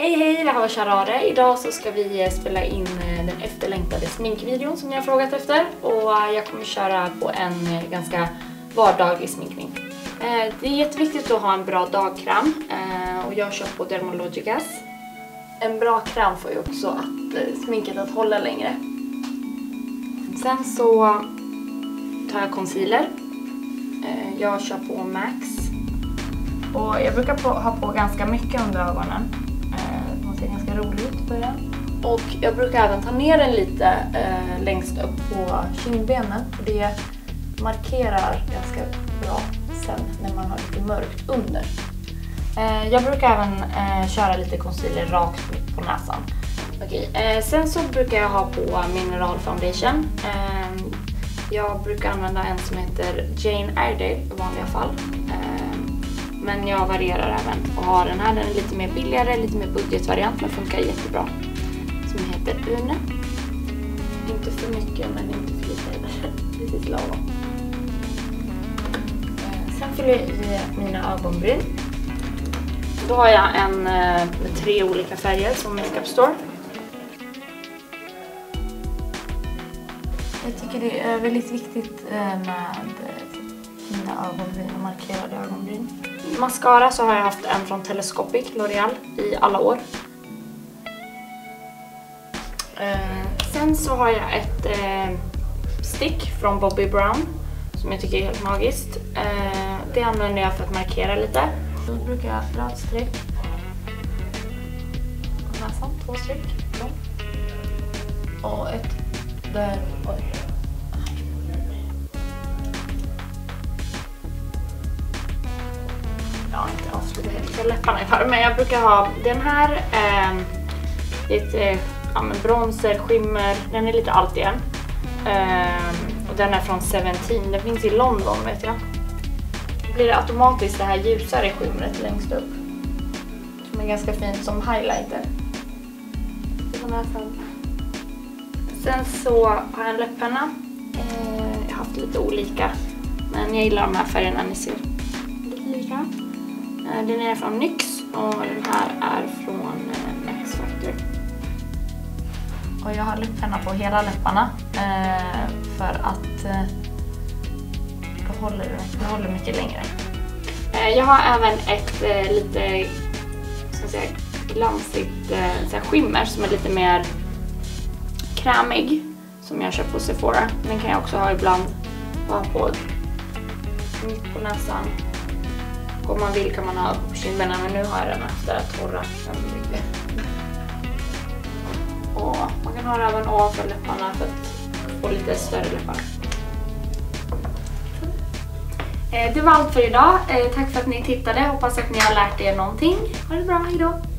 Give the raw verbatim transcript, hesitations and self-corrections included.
Hej hej, det här var Sharare. Idag så ska vi spela in den efterlängtade sminkvideon som ni har frågat efter. Och jag kommer köra på en ganska vardaglig sminkning. Det är jätteviktigt att ha en bra dagkräm. Och jag kör på Dermalogicas. En bra kräm får ju också att sminket att hålla längre. Sen så tar jag concealer. Jag kör på Max. Och jag brukar på, ha på ganska mycket under ögonen. Det ser ganska roligt ut på början. Och jag brukar även ta ner den lite eh, längst upp på kindbenen. För det markerar ganska bra sen när man har lite mörkt under. Eh, jag brukar även eh, köra lite concealer rakt på näsan. Okej. Eh, sen så brukar jag ha på mineral foundation. Eh, jag brukar använda en som heter Jane Iredale i vanliga fall. Eh, Men jag varierar även och har den här. Den är lite mer billigare, lite mer budgetvariant men funkar jättebra. Som heter Une. Inte för mycket men inte för lite heller. Precis lagom. Sen fyller jag i mina ögonbryn. Då har jag en med tre olika färger som Makeup Store. Jag tycker det är väldigt viktigt med mina ögonbryn och markerade ögonbryn. Mascara så har jag haft en från Telescopic L'Oreal i alla år. Eh, sen så har jag ett eh, stick från Bobbi Brown som jag tycker är helt magiskt. Eh, det använder jag för att markera lite. Då brukar jag dra ett streck. Nästan två streck. Ja. Och ett där. Oj. Jag har inte avslutat helt för läpparna i för, men jag brukar ha den här. Eh, lite ja, men bronzer, skimmer. Den är lite allt igen. Eh, och den är från Seventeen. Den finns i London vet jag. Då blir det automatiskt det här ljusare skimret längst upp. Som är ganska fint som highlighter. Sen så har jag en läpparna. Eh, jag har haft lite olika. Men jag gillar de här färgerna ni ser. Lite lika. Den är från NYX och den här är från Max Factor. Och jag har läpparna på hela läpparna eh, för att eh, det, håller, det håller mycket längre. Eh, jag har även ett eh, lite ska säga, glansigt eh, så här skimmer som är lite mer krämig som jag köper på Sephora. Den kan jag också ha ibland bara på mitt på näsan. Om man vill kan man ha på kindbenen, men nu har jag den efter att torra den mycket. Och man kan ha den även ovanför läpparna för att få lite större läppar. Det var allt för idag. Tack för att ni tittade. Hoppas att ni har lärt er någonting. Ha det bra, hejdå!